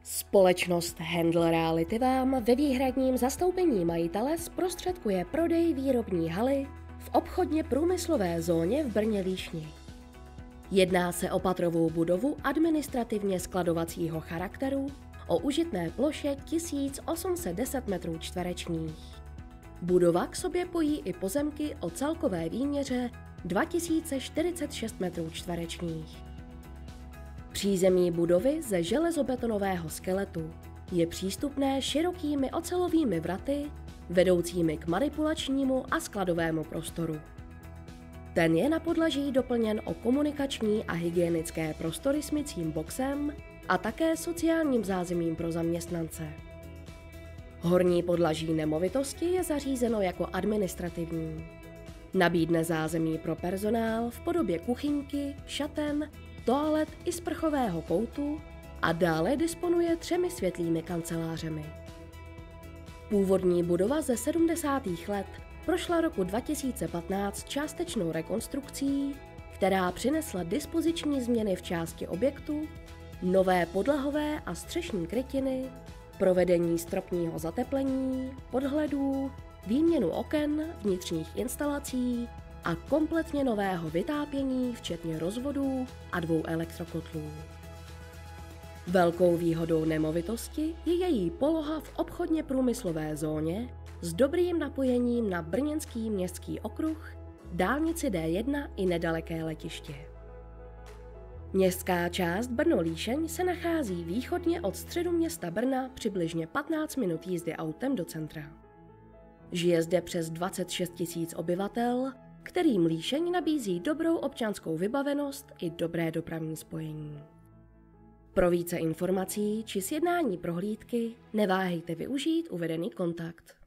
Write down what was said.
Společnost Handle Reality vám ve výhradním zastoupení majitele zprostředkuje prodej výrobní haly v obchodně průmyslové zóně v Brně-Líšni. Jedná se o patrovou budovu administrativně skladovacího charakteru o užitné ploše 1810 m². Budova k sobě pojí i pozemky o celkové výměře 2046 m². Přízemí budovy ze železobetonového skeletu je přístupné širokými ocelovými vraty, vedoucími k manipulačnímu a skladovému prostoru. Ten je na podlaží doplněn o komunikační a hygienické prostory s mycím boxem a také sociálním zázemím pro zaměstnance. Horní podlaží nemovitosti je zařízeno jako administrativní. Nabídne zázemí pro personál v podobě kuchyňky, šaten, toalet i sprchového koutu a dále disponuje 3 světlými kancelářemi. Původní budova ze 70. let prošla roku 2015 částečnou rekonstrukcí, která přinesla dispoziční změny v části objektu, nové podlahové a střešní krytiny, provedení stropního zateplení, podhledů, výměnu oken, vnitřních instalací a kompletně nového vytápění, včetně rozvodů a 2 elektrokotlů. Velkou výhodou nemovitosti je její poloha v obchodně průmyslové zóně s dobrým napojením na brněnský městský okruh, dálnici D1 i nedaleké letiště. Městská část Brno-Líšeň se nachází východně od středu města Brna přibližně 15 minut jízdy autem do centra. Žije zde přes 26 000 obyvatel, kterým Líšeň nabízí dobrou občanskou vybavenost i dobré dopravní spojení. Pro více informací či sjednání prohlídky neváhejte využít uvedený kontakt.